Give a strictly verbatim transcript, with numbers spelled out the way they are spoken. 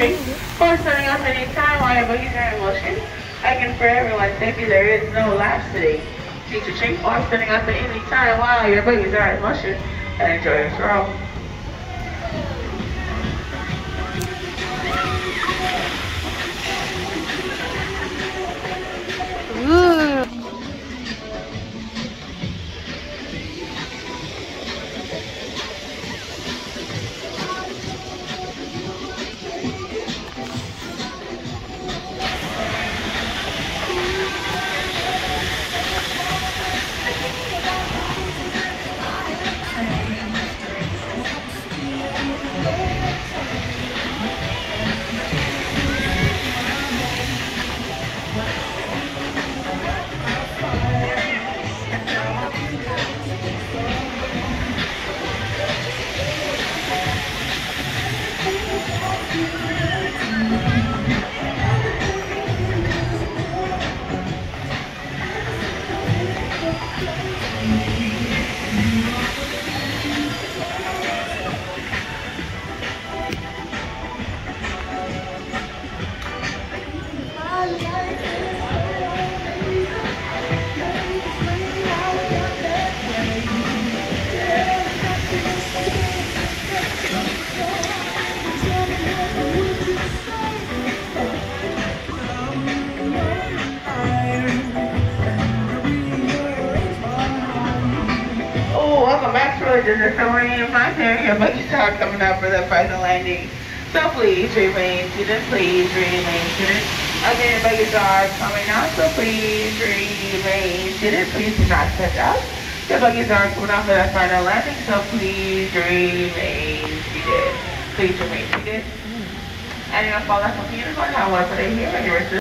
tree. For starting off any time while your buggies are in motion. Again, for everyone's safety, there is no lapse today. Teacher tree, for starting off at any time while your buggies are in motion. And enjoy your stroll. Ooh. Welcome back to the summary of my theory. Your buggies are coming up for the final landing. So please remain seated, please remain seated. Again, your buggies are coming out, so please remain seated. Please do not step out. Your buggies are coming out for the final landing, so please remain seated. Please remain seated. And you're going to fall off of the unicorn. How was it here?